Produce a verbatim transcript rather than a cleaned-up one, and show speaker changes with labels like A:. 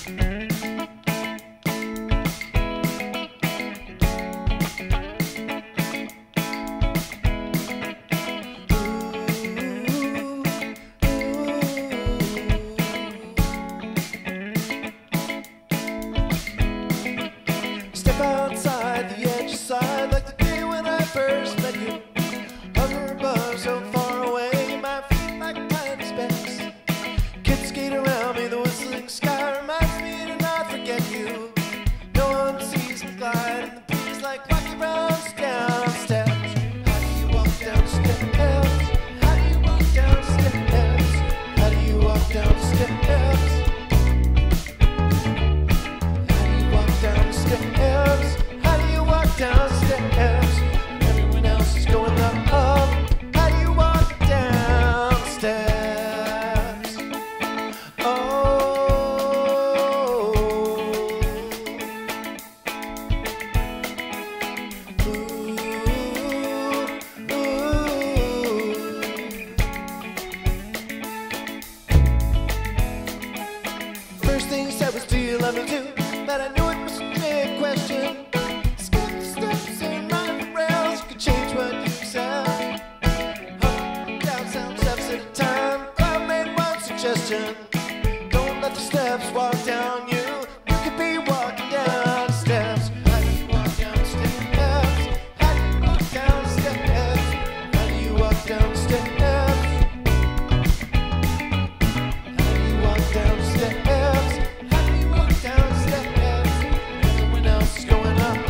A: Outside the edge of side, like the day when I first met you. Hover above, so far away, my feet like tiny specks. Kids skate around me, the whistling sky reminds me to not forget you. No one sees me glide in the breeze like Rocky Brown's down steps. How do you walk down steps? How do you walk down steps? How do you walk down steps? How do you walk down steps? Downstairs, everyone else is going up, up. How do you walk downstairs? Oh, ooh, ooh. First thing he said was, do you love me too? But I knew it was a big question. Change what you said. Up, down, sound steps at a time. I made one suggestion. Don't let the steps walk down you. You could be walking down steps. How do you walk down steps? How do you walk down steps? How do you walk down steps? How do you walk down steps? How do you walk down steps? Everyone else is going up.